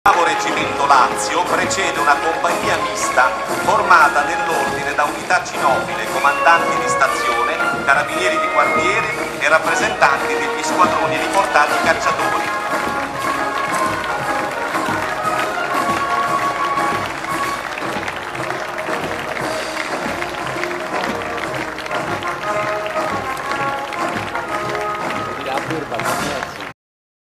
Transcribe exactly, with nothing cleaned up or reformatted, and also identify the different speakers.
Speaker 1: Il nuovo Reggimento Lazio precede una compagnia mista formata nell'ordine da unità cinofile, comandanti di stazione, carabinieri di quartiere e rappresentanti degli squadroni riportati cacciatori.